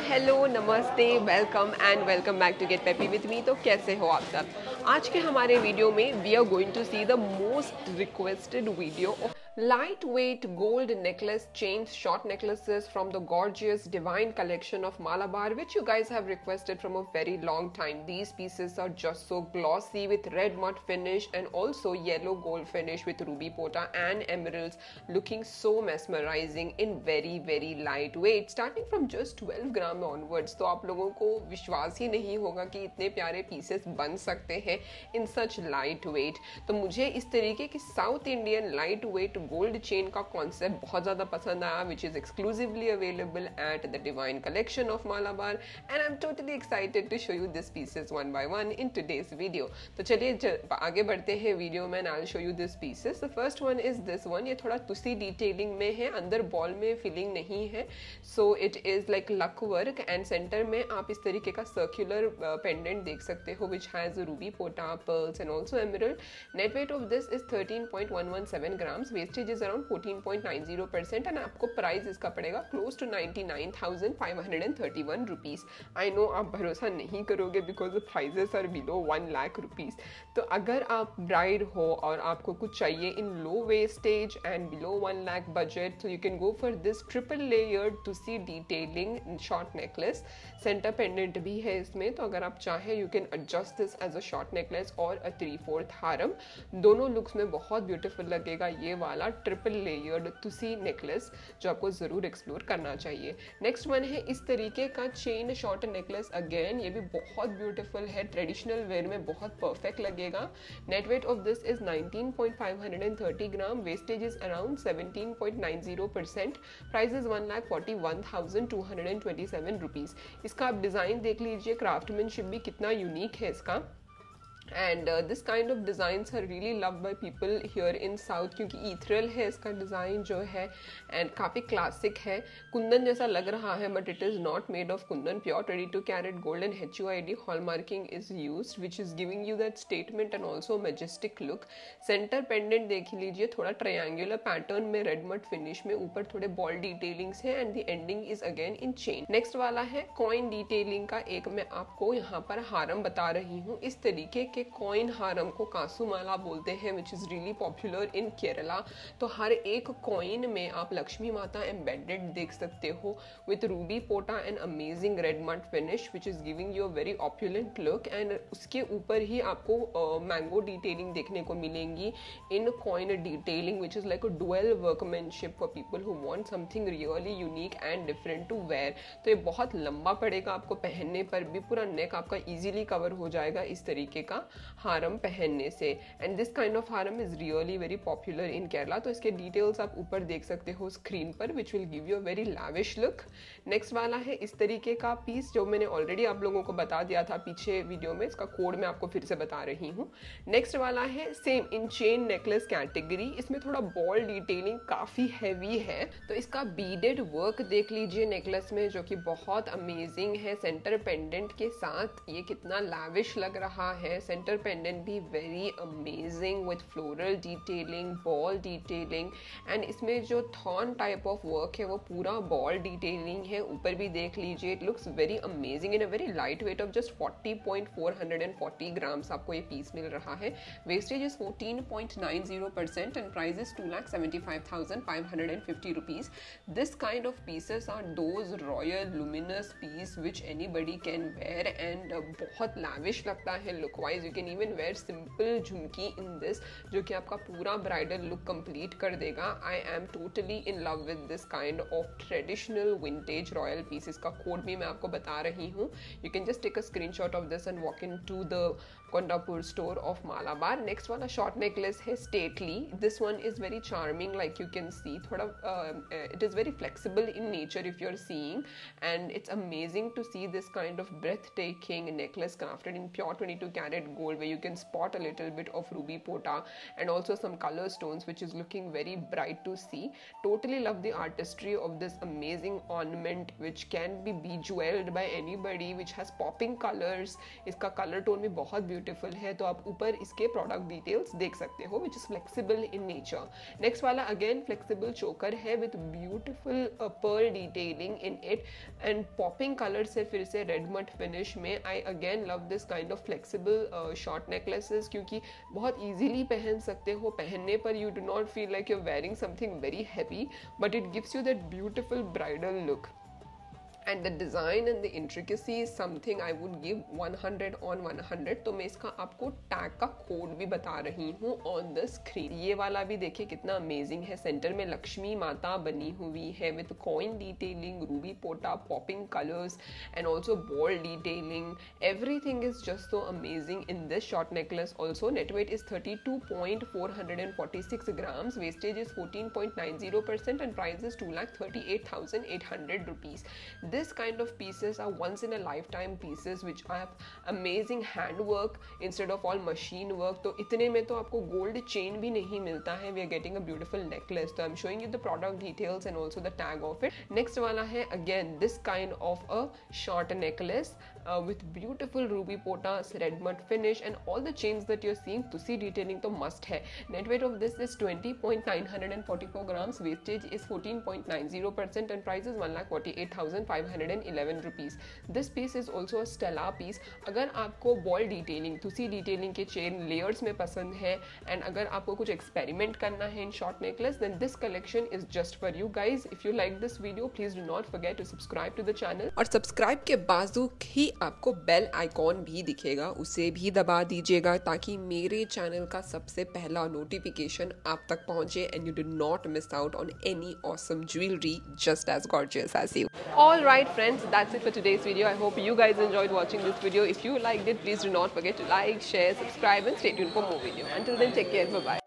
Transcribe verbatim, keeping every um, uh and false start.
Hello, नमस्ते, welcome and welcome back to get peppy with me. तो कैसे हो आप सब? आज के हमारे वीडियो में we are going to see the most requested video of lightweight gold necklace chains short necklaces from the gorgeous divine collection of Malabar, which you guys have requested from a very long time. These pieces are just so glossy with red matte finish and also yellow gold finish with ruby pota and emeralds, looking so mesmerizing in very very lightweight, starting from just twelve gram onwards. तो आप लोगों को विश्वास ही नहीं होगा कि इतने प्यारे पीसेस बन सकते हैं इन सच लाइट वेट। तो मुझे इस तरीके की south Indian light weight gold chain का कॉन्सेप्ट बहुत ज़्यादा पसंद आया, which is exclusively available at the divine collection of Malabar, and I am totally excited to show you this pieces one by one in today's video. तो चलिए आगे बढ़ते हैं वीडियो में, I will show you this pieces. The first one is this one. ये थोड़ा तुसी detailing में है, अंदर बॉल में फिलिंग नहीं है, so it is like lac work, and centre में आप इस तरीके का सर्कुलर पेंडेंट देख सकते हो विच हैज़ रूबी पोटा, pearls and also emerald. Net weight of this is thirteen point one one seven grams, wastage is around fourteen point nine zero percent, and आपको प्राइस इसका पड़ेगा close to ninety nine thousand five hundred thirty one rupees. I know आप भरोसा नहीं करोगे because the prices are below one lakh rupees. तो अगर आप ब्राइड हो और आपको कुछ चाहिए इन लो wastage and below one lakh budget, तो you can go for this triple layered to see detailing short necklace. Centre pendant भी है इसमें, तो अगर आप चाहें you can adjust this as a short necklace और अ थ्री फोर्थ हारम। दोनों लुक्स में बहुत ब्यूटीफुल लगेगा ये वाला ट्रिपल लेयर्ड तुसी नेकलेस, जो आपको जरूर एक्सप्लोर करना चाहिए। नेक्स्ट वन है इस तरीके का चेन शॉर्ट नेकलेस। अगेन ये भी बहुत ब्यूटीफुल है, ट्रेडिशनल वेयर में बहुत परफेक्ट लगेगा। Net weight of this is nineteen point five thirty gram, wastage is around seventeen point nine zero percent, price is one lakh forty one thousand two hundred twenty seven rupees. इसका आप design देख लीजिए, craftsmanship भी कितना unique है इसका, and this kind of designs are really loved by people here in south, क्योंकि ethereal है इसका डिज़ाइन जो है, एंड काफ़ी क्लासिक है। कुंदन जैसा लग रहा है but it is not made of kundan, pure twenty two carat gold and H U I D hallmarking is use, which is giving you that statement and also majestic look. Centre pendant देख लीजिए, थोड़ा triangular pattern में red matte finish में, ऊपर थोड़े ball detailings है, and the ending is again in chain. Next वाला है कॉइन डिटेलिंग का। एक मैं आपको यहाँ पर हारम बता रही हूँ, इस तरीके के कॉइन हारम को कासूमाला बोलते हैं, which is really popular in Kerala. तो हर एक कॉइन में आप लक्ष्मी माता एम्बेडेड देख सकते हो विथ रूबी पोटा and amazing red matte finish, which is giving you a very opulent look, and उसके ऊपर ही आपको मैंगो uh, डिटेलिंग देखने को मिलेंगी in coin detailing, which is like a dual workmanship for people who want something really unique and different to wear. तो ये बहुत लंबा पड़ेगा आपको पहनने पर भी, पूरा नेक आपका इजीली कवर हो जाएगा इस तरीके का हारम पहनने से, and this kind of haram is really very popular in Kerala. तो इसके डिटेल्स आप ऊपर देख सकते हो स्क्रीन पर, which will give you a very lavish look. Next वाला है इस तरीके का पीस, जो मैंने ऑलरेडी आप लोगों को बता दिया था पीछे वीडियो में, इसका कोड मैं आपको फिर से बता रही हूँ। नेक्स्ट वाला है same in chain necklace category, इसमें थोड़ा बॉल डिटेलिंग काफी हैवी है, तो इसका बीडेड वर्क देख लीजिए नेकलेस में, जो कि बहुत अमेजिंग है। सेंटर पेंडेंट के साथ ये कितना लैविश लग रहा है, सेंटर पेंडेंट भी very amazing with floral detailing, ball detailing, and इसमें जो थॉर्न टाइप ऑफ वर्क है वो पूरा बॉल डिटेलिंग है। ऊपर भी देख लीजिए, it looks very amazing in a very light weight of just forty point four forty grams आपको ये पीस मिल रहा है। Wastage is fourteen point nine zero percent and price is two lakh seventy five thousand five hundred fifty rupees. This kind of pieces are those royal luminous piece which anybody can wear, and बहुत lavish लगता है look wise. You can even wear simple Jhumki in this, जो कि आपका पूरा bridal look complete कर देगा। I am totally in love with this kind of traditional vintage royal piece. इसका कोड भी मैं आपको बता रही हूँ, you can just take a screenshot of this and walk in to the Kondapur store of Malabar. Next वाला शॉर्ट नेकलेस है stately. This one is very charming, like you can see, थोड़ा it is very flexible in nature if you are seeing, and it's amazing to see this kind of breathtaking necklace crafted in pure twenty-two carat gold, where you can spot a little bit of ruby pota and also some color stones, which is looking very bright to see. Totally love the artistry of this amazing ornament, which can be bejeweled by anybody, which has popping colors. इसका color tone भी बहुत beautiful है। तो आप ऊपर इसके product details देख सकते हो, which is flexible in nature. Next वाला अगेन फ्लेक्सिबल चोकर है with beautiful pearl detailing in it and popping colour से फिर से रेड मट फिनिश में। I again love this kind of flexible short necklaces, क्योंकि बहुत ईजिली पहन सकते हो। पहनने पर you do not feel like you are wearing something very heavy, but it gives you that beautiful bridal look. And the design and the intricacy is something I would give one hundred on one hundred. तो मैं इसका आपको tag का code भी बता रही हूँ on the screen. ये वाला भी देखिए कितना अमेजिंग है। सेंटर में लक्ष्मी माता बनी हुई है with coin detailing, ruby pota, popping colors and also ball detailing. Everything is just so amazing in this short necklace. Also net weight is thirty-two point four four six grams, wastage is fourteen point nine zero percent and price is two lakh thirty-eight thousand eight hundred rupees. This kind of pieces are once in a lifetime pieces which have amazing handwork instead of all machine work. तो इतने में तो आपको gold chain भी नहीं मिलता है. We are getting a beautiful necklace. So I'm showing you the product details and also the tag of it. Next वाला है again this kind of a short necklace uh, with beautiful ruby potas, red mud finish and all the chains that you're seeing. तुसी detailing तो must है. Net weight of this is twenty point nine four four grams. Wastage is fourteen point nine zero percent and price is one lakh forty-eight thousand five hundred eleven rupees. This piece is also a Stella piece. अगर आपको ball detailing, तुसी detailing के chain layers में पसंद है and अगर आपको कुछ experiment करना है in short necklace, then this collection is just for you guys. If you like this video, please do not forget to subscribe to the channel. और subscribe के बाजू ही आपको bell icon भी दिखेगा, उसे भी दबा दीजिएगा ताकि मेरे चैनल का सबसे पहला notification आप तक पहुंचे and you do not miss out on any awesome jewelry just as gorgeous as you. All right friends, that's it for today's video. I hope you guys enjoyed watching this video. If you liked it, please do not forget to like, share, subscribe and stay tuned for more videos. Until then, take care. Bye bye.